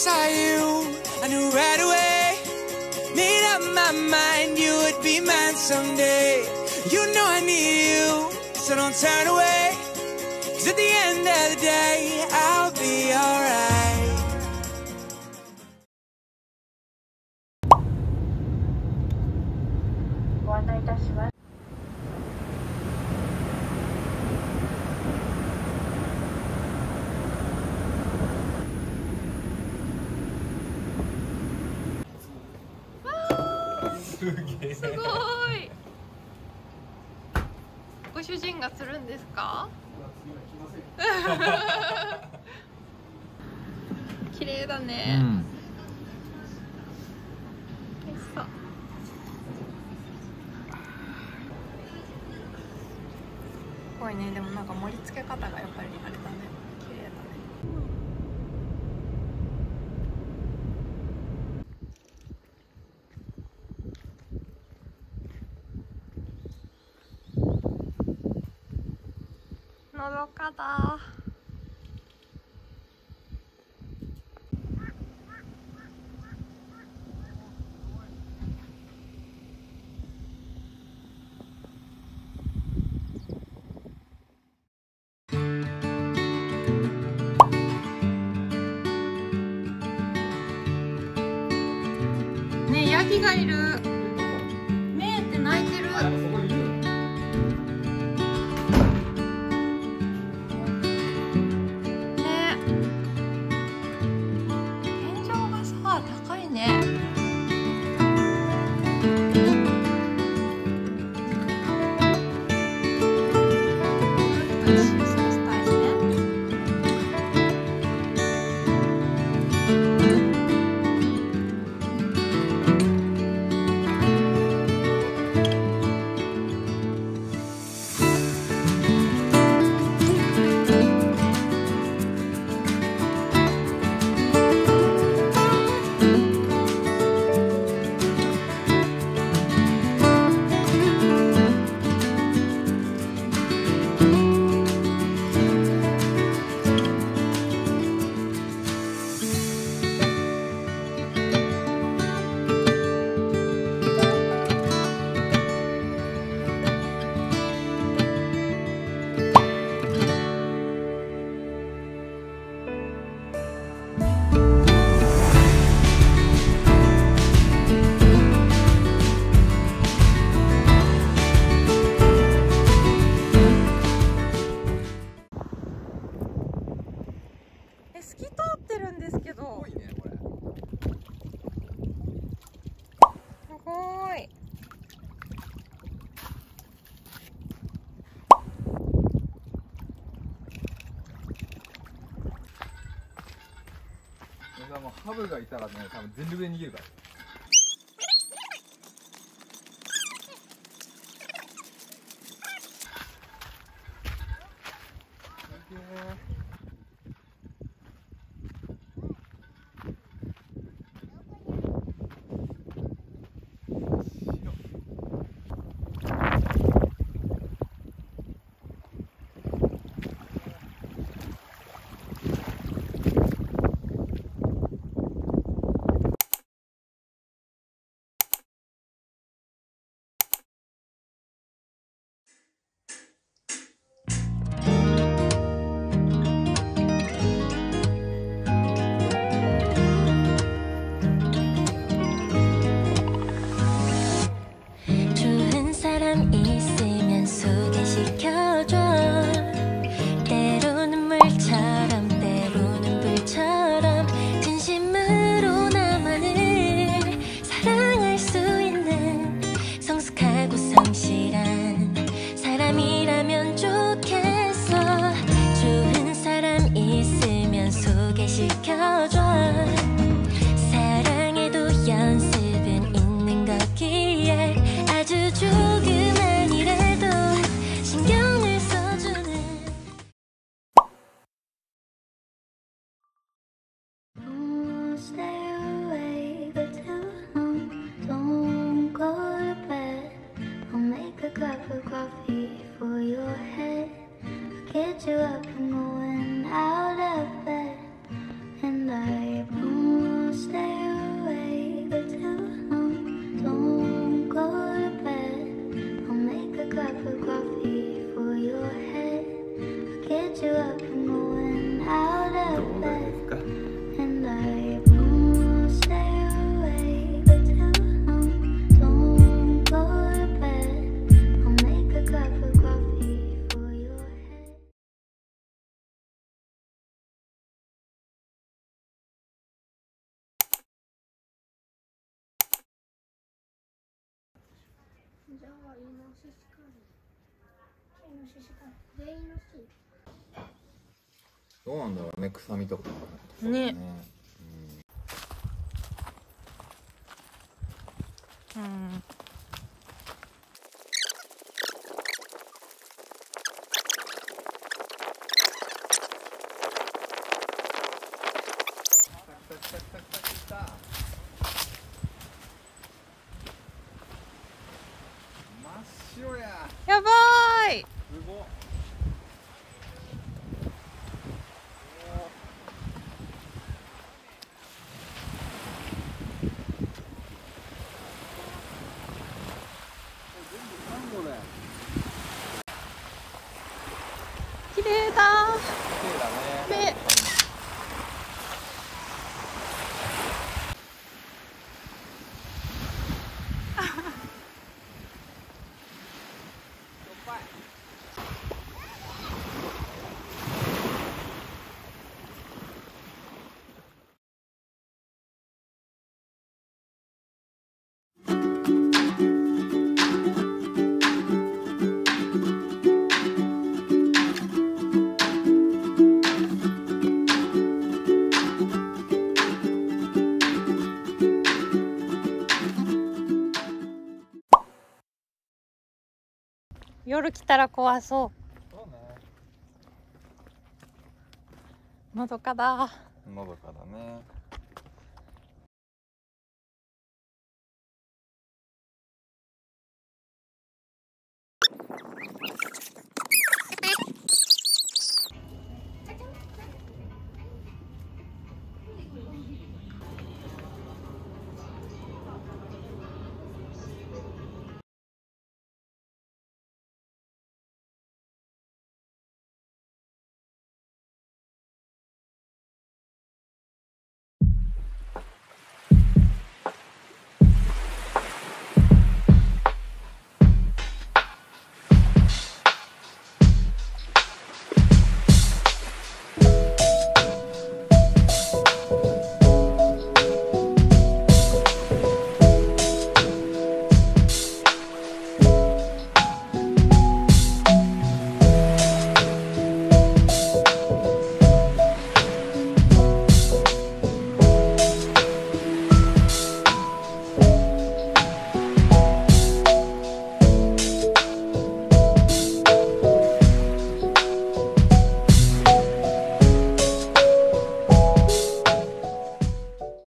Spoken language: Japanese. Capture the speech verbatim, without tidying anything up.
saw you, I knew right away. Made up my mind you would be mine someday. You know I need you, so don't turn away. 'Cause at the end of the day, I'll be alright. ご案内いたします。 すごい。ご主人がするんですか？綺麗だね。うん、よいしょ。すごいね。でもなんか盛り付け方がやっぱりあれだね。綺麗だね。のどかだ。ねえ、ヤギがいる。ねえって泣いてる。透き通ってるんですけど。すごいね、これ。すごい。 もうハブがいたらね、多分全力で逃げるから。 있으면 소개시켜줘. 때로는 물처럼 때로는 불처럼 진심으로 나만을 사랑할 수 있는 성숙하고 성실한 사람이라면 좋겠어. 좋은 사람 있으면 소개시켜줘. 사랑에도 연습은 있는 거기에 아주 조금만이라도 신경을 써주는. Don't stay away for too long. Don't go to bed. I'll make a cup of coffee for your head. I'll get you up and going out of bed. And I promise イノシシカレー。イノシシカレー。全員のシ。 どうなんだろうね、臭みとかね。 うん。やばーい。 すごっ。 綺麗だー。ね。夜来たら怖そう。 そうね。 のどかだ。 のどかだね。